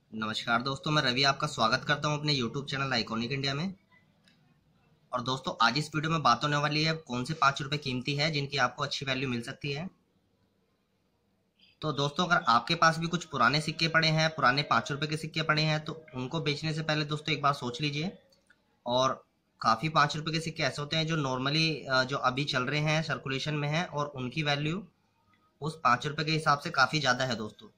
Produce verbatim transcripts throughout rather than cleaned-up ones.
नमस्कार दोस्तों, मैं रवि आपका स्वागत करता हूं अपने यूट्यूब चैनल आइकॉनिक इंडिया में। और दोस्तों, आज इस वीडियो में बात होने वाली है कौन से पाँच रुपये कीमती है जिनकी आपको अच्छी वैल्यू मिल सकती है। तो दोस्तों, अगर आपके पास भी कुछ पुराने सिक्के पड़े हैं, पुराने पाँच रुपये के सिक्के पड़े हैं, तो उनको बेचने से पहले दोस्तों एक बार सोच लीजिए। और काफ़ी पाँच रुपये के सिक्के ऐसे होते हैं जो नॉर्मली जो अभी चल रहे हैं, सर्कुलेशन में है, और उनकी वैल्यू उस पाँच रुपये के हिसाब से काफ़ी ज़्यादा है दोस्तों।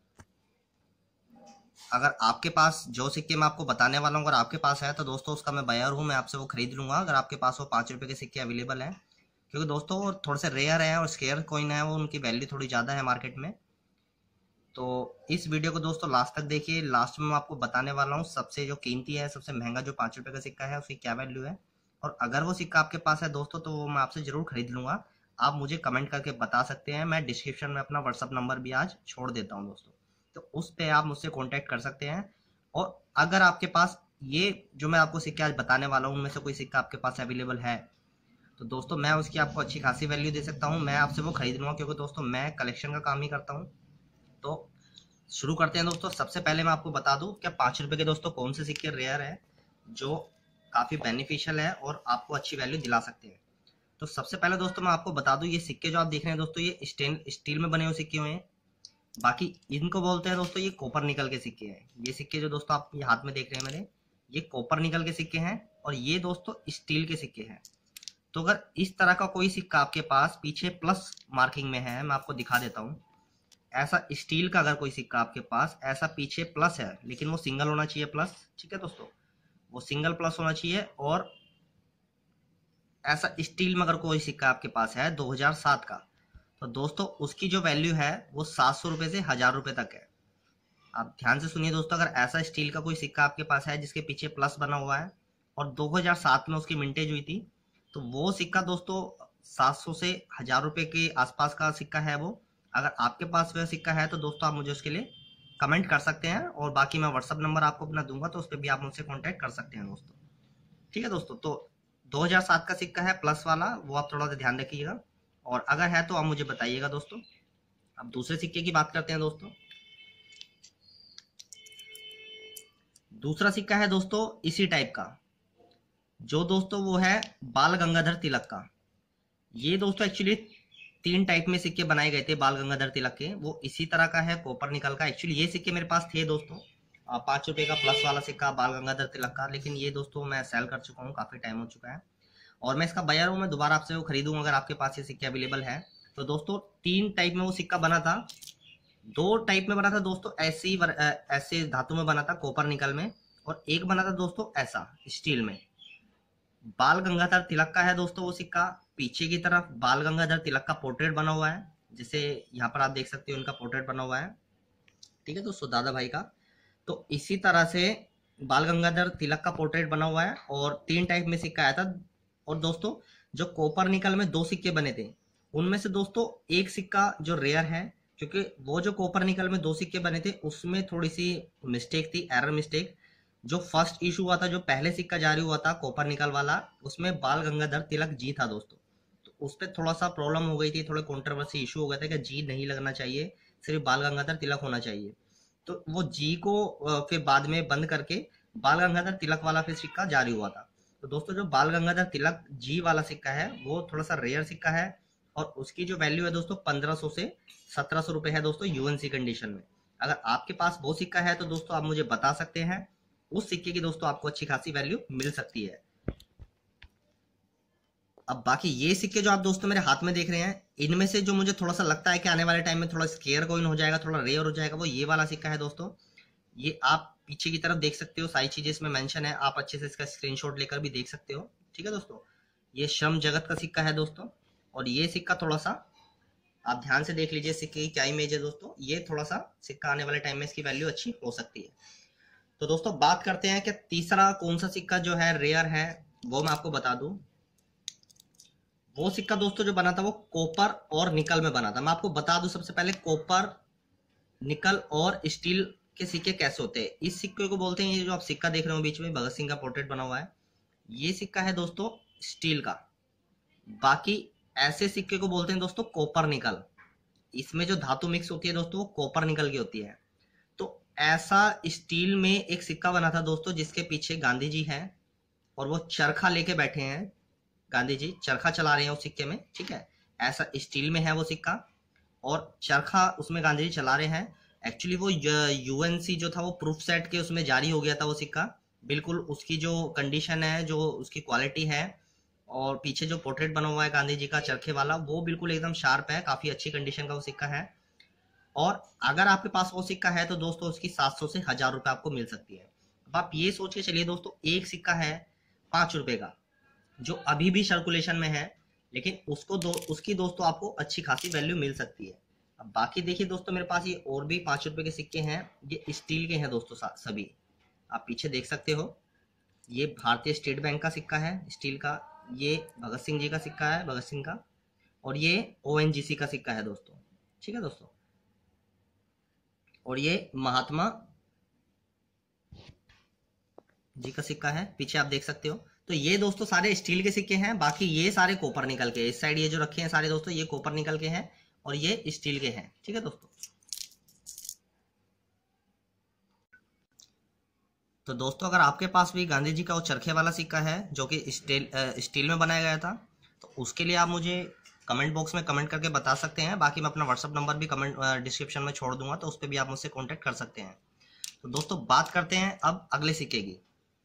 अगर आपके पास जो सिक्के मैं आपको बताने वाला हूँ अगर आपके पास है तो दोस्तों उसका मैं बायर हूँ, मैं आपसे वो खरीद लूंगा अगर आपके पास वो पाँच रुपये के सिक्के अवेलेबल हैं। क्योंकि दोस्तों वो थोड़े से रेयर है और स्केयर कॉइन है, वो उनकी वैल्यू थोड़ी ज़्यादा है मार्केट में। तो इस वीडियो को दोस्तों लास्ट तक देखिए। लास्ट में मैं आपको बताने वाला हूँ सबसे जो कीमती है, सबसे महंगा जो पाँच रुपये का सिक्का है उसकी क्या वैल्यू है। और अगर वो सिक्का आपके पास है दोस्तों तो वो मैं आपसे ज़रूर खरीद लूँगा। आप मुझे कमेंट करके बता सकते हैं, मैं डिस्क्रिप्शन में अपना व्हाट्सअप नंबर भी आज छोड़ देता हूँ दोस्तों। तो उस पर आप मुझसे कॉन्टैक्ट कर सकते हैं। और अगर आपके पास ये जो मैं आपको सिक्के आज बताने वाला हूँ उनमें से कोई सिक्का आपके पास अवेलेबल है तो दोस्तों मैं उसकी आपको अच्छी खासी वैल्यू दे सकता हूँ, मैं आपसे वो खरीद लूँगा। क्योंकि दोस्तों मैं कलेक्शन का काम ही करता हूँ। तो शुरू करते हैं दोस्तों। सबसे पहले मैं आपको बता दूं क्या पाँच रुपए के दोस्तों कौन से सिक्के रेयर है जो काफ़ी बेनिफिशियल है और आपको अच्छी वैल्यू दिला सकते हैं। तो सबसे पहले दोस्तों मैं आपको बता दूं, ये सिक्के जो आप देख रहे हैं दोस्तों ये स्टेन स्टील में बने हुए सिक्के हुए हैं। बाकी इनको बोलते हैं दोस्तों ये कॉपर निकल के सिक्के हैं। ये सिक्के जो दोस्तों आप ये हाथ में देख रहे हैं मेरे, ये कॉपर निकल के सिक्के हैं और ये दोस्तों स्टील के सिक्के हैं। तो अगर इस तरह का कोई सिक्का आपके पास पीछे प्लस मार्किंग में है, मैं आपको दिखा देता हूँ। ऐसा स्टील का अगर कोई सिक्का आपके पास ऐसा पीछे प्लस है, लेकिन वो सिंगल होना चाहिए प्लस, ठीक है दोस्तों, वो सिंगल प्लस होना चाहिए। और ऐसा स्टील में अगर कोई सिक्का आपके पास है दो हज़ार सात का, तो दोस्तों उसकी जो वैल्यू है वो सात सौ रुपये से हजार रुपये तक है। आप ध्यान से सुनिए दोस्तों, अगर ऐसा स्टील का कोई सिक्का आपके पास है जिसके पीछे प्लस बना हुआ है और दो हज़ार सात में उसकी मिंटेज हुई थी, तो वो सिक्का दोस्तों सात सौ से हजार रुपये के आसपास का सिक्का है वो। अगर आपके पास वह सिक्का है तो दोस्तों आप मुझे उसके लिए कमेंट कर सकते हैं, और बाकी मैं व्हाट्सअप नंबर आपको अपना दूंगा तो उस पर भी आप मुझसे कॉन्टैक्ट कर सकते हैं दोस्तों। ठीक है दोस्तों, तो दो हज़ार सात का सिक्का है प्लस वाला, वो आप थोड़ा सा ध्यान रखिएगा। और अगर है तो आप मुझे बताइएगा दोस्तों। अब दूसरे सिक्के की बात करते हैं दोस्तों। दूसरा सिक्का है दोस्तों इसी टाइप का, जो दोस्तों वो है बाल गंगाधर तिलक का। ये दोस्तों एक्चुअली तीन टाइप में सिक्के बनाए गए थे बाल गंगाधर तिलक के, वो इसी तरह का है, कॉपर निकल का। एक्चुअली ये सिक्के मेरे पास थे दोस्तों, आ, पाँच रुपए का प्लस वाला सिक्का बाल गंगाधर तिलक का, लेकिन ये दोस्तों मैं सेल कर चुका हूँ, काफी टाइम हो चुका है। और मैं इसका बायर हूँ, मैं दोबारा आपसे वो खरीदूंगा अगर आपके पास ये सिक्के अवेलेबल है। तो दोस्तों तीन टाइप में वो सिक्का बना था। दो टाइप में बना था दोस्तों, ऐसी वर, अ, ऐसे धातु में बना था कॉपर निकल में, और एक बना था दोस्तों ऐसा स्टील में। बाल गंगाधर तिलक का है दोस्तों वो सिक्का। पीछे की तरफ बाल गंगाधर तिलक का पोर्ट्रेट बना हुआ है, जिसे यहाँ पर आप देख सकते हो, उनका पोर्ट्रेट बना हुआ है। ठीक है दोस्तों, दादा भाई का। तो इसी तरह से बाल गंगाधर तिलक का पोर्ट्रेट बना हुआ है और तीन टाइप में सिक्का आया था। और दोस्तों जो कॉपर निकल में दो सिक्के बने थे, उनमें से दोस्तों एक सिक्का जो रेयर है, क्योंकि वो जो कॉपर निकल में दो सिक्के बने थे उसमें थोड़ी सी मिस्टेक थी, एरर मिस्टेक। जो फर्स्ट इशू हुआ था, जो पहले सिक्का जारी हुआ था कॉपर निकल वाला, उसमें बाल गंगाधर तिलक जी था दोस्तों। तो उस पर थोड़ा सा प्रॉब्लम हो गई थी, थोड़े कंट्रोवर्सी इशू हो गया था कि जी नहीं लगना चाहिए, सिर्फ बाल गंगाधर तिलक होना चाहिए। तो वो जी को अ, फिर बाद में बंद करके बाल गंगाधर तिलक वाला फिर सिक्का जारी हुआ था। तो दोस्तों जो बाल गंगाधर तिलक जी वाला सिक्का है वो थोड़ा सा रेयर सिक्का है, और उसकी जो वैल्यू है दोस्तों पंद्रह सौ से सत्रह सौ रुपये है दोस्तों यूएनसी कंडीशन में। अगर आपके पास वो सिक्का है तो दोस्तों आप मुझे बता सकते हैं, उस सिक्के की दोस्तों आपको अच्छी खासी वैल्यू मिल सकती है। अब बाकी ये सिक्के जो आप दोस्तों मेरे हाथ में देख रहे हैं, इनमें से जो मुझे थोड़ा सा लगता है कि आने वाले टाइम में थोड़ा स्केयर कॉइन हो जाएगा, थोड़ा रेयर हो जाएगा, वो ये वाला सिक्का है दोस्तों। ये आप पीछे की तरफ देख सकते हो, सारी चीजें इसमें मेंशन है, आप अच्छे से इसका स्क्रीनशॉट लेकर भी देख सकते हो। ठीक है दोस्तों, ये श्रम जगत का सिक्का है दोस्तों। और ये सिक्का थोड़ा सा आप ध्यान से देख लीजिए, सिक्के की क्या इमेज है दोस्तों। ये थोड़ा सा सिक्का आने वाले टाइम में इसकी वैल्यू अच्छी हो सकती है। तो दोस्तों बात करते हैं कि तीसरा कौन सा सिक्का जो है रेयर है, वो मैं आपको बता दूं। वो सिक्का दोस्तों जो बना था वो कॉपर और निकल में बना था। मैं आपको बता दूं सबसे पहले, कॉपर निकल और स्टील के सिक्के कैसे होते हैं। इस सिक्के को बोलते हैं, ये जो आप सिक्का देख रहे हो बीच में भगत सिंह का पोर्ट्रेट बना हुआ है, ये सिक्का है दोस्तों स्टील का। बाकी ऐसे सिक्के को बोलते हैं दोस्तों कॉपर निकल। इसमें जो धातु मिक्स होती है दोस्तों वो कॉपर निकल की होती है। तो ऐसा स्टील में एक सिक्का बना था दोस्तों, जिसके पीछे गांधी जी हैं और वो चरखा लेके बैठे हैं। गांधी जी चरखा चला रहे हैं उस सिक्के में, ठीक है। ऐसा स्टील में है वो सिक्का और चरखा उसमें गांधी जी चला रहे हैं। एक्चुअली वो यूएनसी जो था वो प्रूफ सेट के उसमें जारी हो गया था वो सिक्का। बिल्कुल उसकी जो कंडीशन है, जो उसकी क्वालिटी है, और पीछे जो पोर्ट्रेट बना हुआ है गांधी जी का चरखे वाला, वो बिल्कुल एकदम शार्प है, काफी अच्छी कंडीशन का वो सिक्का है। और अगर आपके पास वो सिक्का है तो दोस्तों उसकी सात सौ से हजार रुपए आपको मिल सकती है। अब आप ये सोच के चलिए दोस्तों, एक सिक्का है पांच रुपए का जो अभी भी सर्कुलेशन में है, लेकिन उसको दो उसकी दोस्तों आपको अच्छी खासी वैल्यू मिल सकती है। अब बाकी देखिए दोस्तों, मेरे पास ये और भी पांच रुपए के सिक्के हैं, ये स्टील के हैं दोस्तों सभी। आप पीछे देख सकते हो, ये भारतीय स्टेट बैंक का सिक्का है स्टील का, ये भगत सिंह जी का सिक्का है, भगत सिंह का, और ये ओएनजीसी का सिक्का है दोस्तों, ठीक है दोस्तों। और ये महात्मा जी का सिक्का है, पीछे आप देख सकते हो। तो ये दोस्तों सारे स्टील के सिक्के हैं, बाकी ये सारे कॉपर निकल के, इस साइड ये जो रखे हैं सारे दोस्तों ये कॉपर निकल के हैं और ये स्टील के हैं, ठीक है दोस्तों। तो दोस्तों अगर आपके पास भी गांधी जी का वो चरखे वाला सिक्का है जो कि स्टील स्टील में बनाया गया था, तो उसके लिए आप मुझे कमेंट बॉक्स में कमेंट करके बता सकते हैं। बाकी मैं अपना व्हाट्सअप नंबर भी कमेंट डिस्क्रिप्शन में छोड़ दूंगा, तो उस पर भी आप मुझसे कॉन्टेक्ट कर सकते हैं। तो दोस्तों बात करते हैं अब अगले सिक्के की।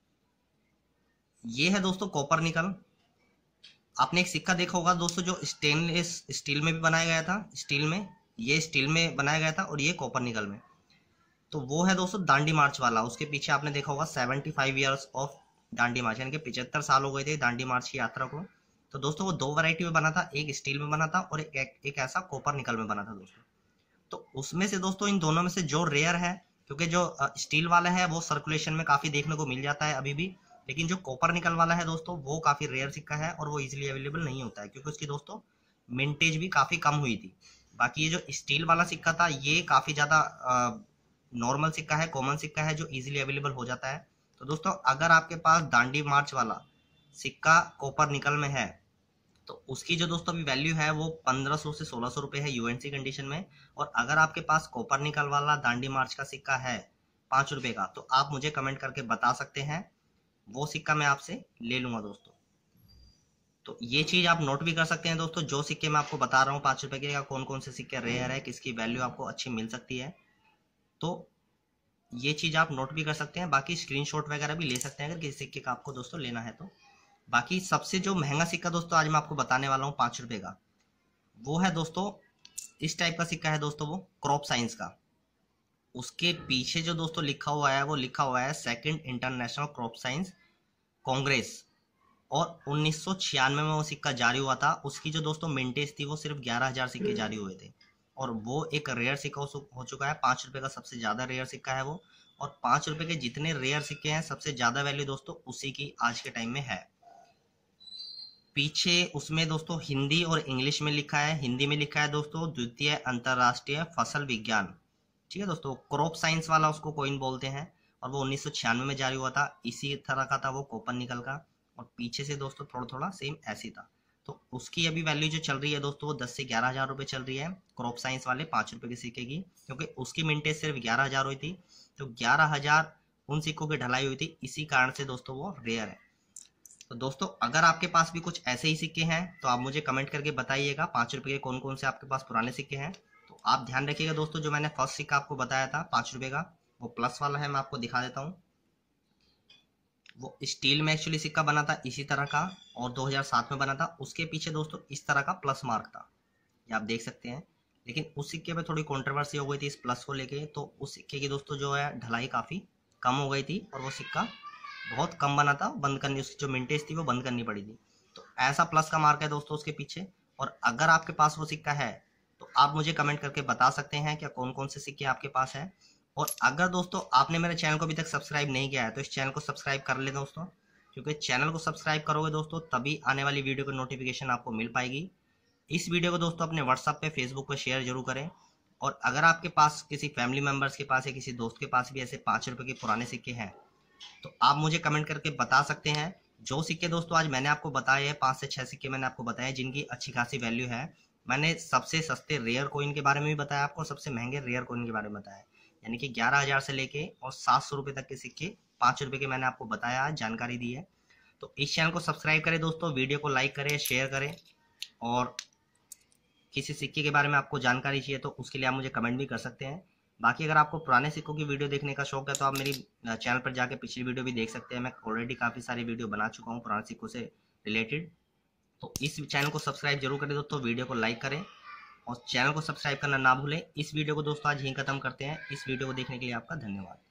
ये है दोस्तों कॉपर निकल। आपने एक सिक्का देखा होगा दोस्तों जो स्टेनलेस स्टील में भी बनाया गया था, स्टील में, ये स्टील में बनाया गया था और ये कॉपर निकल में। तो वो है दोस्तों दांडी मार्च वाला। उसके पीछे आपने देखा होगा seventy five years of Dandi March, यानी कि पिछहत्तर साल हो गए थे दांडी मार्च की यात्रा को। तो दोस्तों वो दो वैरायटी में बना था, एक स्टील में बना था और एक, एक, एक ऐसा कॉपर निकल में बना था दोस्तों। तो उसमें से दोस्तों इन दोनों में से जो रेयर है, क्योंकि जो स्टील वाला है वो सर्कुलेशन में काफी देखने को मिल जाता है अभी भी, लेकिन जो कॉपर निकल वाला है दोस्तों वो काफी रेयर सिक्का है और वो इजीली अवेलेबल नहीं होता है, क्योंकि उसकी दोस्तों मिंटेज भी काफी कम हुई थी। बाकी ये जो स्टील वाला सिक्का था ये काफी ज्यादा नॉर्मल सिक्का है, कॉमन सिक्का है जो इजीली अवेलेबल हो जाता है। तो दोस्तों अगर आपके पास दांडी मार्च वाला सिक्का कॉपर निकल में है तो उसकी जो दोस्तों अभी वैल्यू है वो पंद्रह सौ से सोलह सौ रुपए है यूएनसी कंडीशन में। और अगर आपके पास कॉपर निकल वाला दांडी मार्च का सिक्का है पांच रुपए का, तो आप मुझे कमेंट करके बता सकते हैं, वो सिक्का मैं आपसे ले लूंगा दोस्तों। तो ये चीज आप नोट भी कर सकते हैं दोस्तों, जो सिक्के मैं आपको बता रहा हूँ पांच रुपए के, या कौन कौन से सिक्के रेयर है, किसकी वैल्यू आपको अच्छी मिल सकती है, तो ये चीज आप नोट भी कर सकते हैं। बाकी स्क्रीनशॉट वगैरह भी ले सकते हैं अगर किसी सिक्के का आपको दोस्तों लेना है तो। बाकी सबसे जो महंगा सिक्का दोस्तों आज मैं आपको बताने वाला हूँ पांच रुपए का, वो है दोस्तों इस टाइप का सिक्का है दोस्तों, वो क्रॉप साइंस का। उसके पीछे जो दोस्तों लिखा हुआ है वो लिखा हुआ है second international crop science congress, और उन्नीस सौ छियानवे में वो सिक्का जारी हुआ था। उसकी जो दोस्तों मिंटेज थी वो सिर्फ ग्यारह हजार सिक्के जारी हुए थे, और वो एक रेयर सिक्का हो चुका है। पांच रुपए का सबसे ज्यादा रेयर सिक्का है वो, और पांच रुपए के जितने रेयर सिक्के हैं सबसे ज्यादा वैल्यू दोस्तों उसी की आज के टाइम में है। पीछे उसमें दोस्तों हिंदी और इंग्लिश में लिखा है, हिंदी में लिखा है दोस्तों द्वितीय अंतरराष्ट्रीय फसल विज्ञान, ठीक है दोस्तों। क्रॉप साइंस वाला उसको कॉइन बोलते हैं, और वो उन्नीस सौ छियानवे में जारी हुआ था। इसी तरह का था वो कॉपर निकल का, और पीछे से दोस्तों थोड़ा थोड़ा सेम ऐसी था। तो उसकी अभी वैल्यू जो चल रही है दोस्तों वो दस से ग्यारह हजार रुपये चल रही है क्रॉप साइंस वाले पाँच रुपये के सिक्के की, क्योंकि उसकी मिंटेज सिर्फ ग्यारह हजार हुई थी। तो ग्यारह हजार उन सिक्कों की ढलाई हुई थी, इसी कारण से दोस्तों वो रेयर है। तो दोस्तों अगर आपके पास भी कुछ ऐसे ही सिक्के हैं तो आप मुझे कमेंट करके बताइएगा पाँच रुपये के कौन कौन से आपके पास पुराने सिक्के हैं। तो आप ध्यान रखिएगा दोस्तों, जो मैंने फर्स्ट सिक्का आपको बताया था पाँच रुपये का, वो प्लस वाला है, मैं आपको दिखा देता हूँ। वो स्टील में एक्चुअली सिक्का बना था इसी तरह का, और दो हज़ार सात में बना था। उसके पीछे दोस्तों इस तरह का प्लस मार्क था, ये आप देख सकते हैं। लेकिन उस सिक्के पे थोड़ी कंट्रोवर्सी हो गई थी इस प्लस को लेके, तो उस सिक्के की दोस्तों जो है ढलाई काफ़ी कम हो गई थी, और वो सिक्का बहुत कम बना था, बंद करनी, उसकी जो मिंटेज थी वो बंद करनी पड़ी थी। तो ऐसा प्लस का मार्क है दोस्तों उसके पीछे। और अगर आपके पास वो सिक्का है तो आप मुझे कमेंट करके बता सकते हैं क्या कौन कौन से सिक्के आपके पास है। और अगर दोस्तों आपने मेरे चैनल को अभी तक सब्सक्राइब नहीं किया है तो इस चैनल को सब्सक्राइब कर ले दोस्तों, क्योंकि चैनल को सब्सक्राइब करोगे दोस्तों तभी आने वाली वीडियो की नोटिफिकेशन आपको मिल पाएगी। इस वीडियो को दोस्तों अपने व्हाट्सएप पे, फेसबुक पे शेयर जरूर करें। और अगर आपके पास किसी फैमिली मेम्बर्स के पास या किसी दोस्त के पास भी ऐसे पाँच रुपये के पुराने सिक्के हैं तो आप मुझे कमेंट करके बता सकते हैं। जो सिक्के दोस्तों आज मैंने आपको बताए हैं, पाँच से छह सिक्के मैंने आपको बताए जिनकी अच्छी खासी वैल्यू है। मैंने सबसे सस्ते रेयर कॉइन के बारे में भी बताया आपको, सबसे महंगे रेयर कॉइन के बारे में बताया। यानी कि ग्यारह हज़ार से लेके और सात सौ रुपये तक के सिक्के पाँच रुपये के मैंने आपको बताया, जानकारी दी है। तो इस चैनल को सब्सक्राइब करें दोस्तों, वीडियो को लाइक करें, शेयर करें, और किसी सिक्के के बारे में आपको जानकारी चाहिए तो उसके लिए आप मुझे कमेंट भी कर सकते हैं। बाकी अगर आपको पुराने सिक्कों की वीडियो देखने का शौक है तो आप मेरी चैनल पर जाके पिछली वीडियो भी देख सकते हैं। मैं ऑलरेडी काफ़ी सारी वीडियो बना चुका हूँ पुराने सिक्कों से रिलेटेड। तो इस चैनल को सब्सक्राइब जरूर करें दोस्तों, वीडियो को लाइक करें और चैनल को सब्सक्राइब करना ना भूलें। इस वीडियो को दोस्तों आज यहीं खत्म करते हैं। इस वीडियो को देखने के लिए आपका धन्यवाद।